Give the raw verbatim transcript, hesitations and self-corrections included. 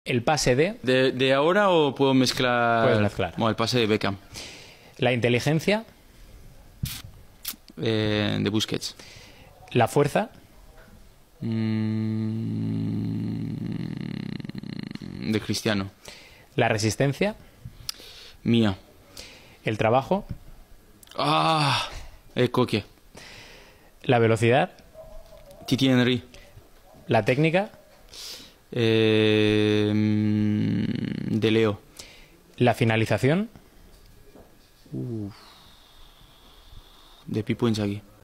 El pase de... ¿De, de ahora o puedo mezclar? Puedes mezclar. Bueno, el pase de Beckham. La inteligencia. Eh, de Busquets. La fuerza. Mm, de Cristiano. La resistencia. Mía. El trabajo. Ah, el Coque. La velocidad. Titi Henry. La técnica. Eh, mm, de Leo. La finalización. De Pipo Inzaghi.